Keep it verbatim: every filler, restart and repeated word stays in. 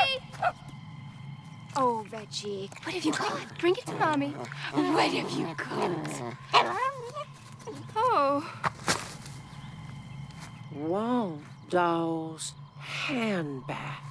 Oh, Reggie, what have you got? Bring it to Mommy. What have you got? Oh. Wall doll's handbag.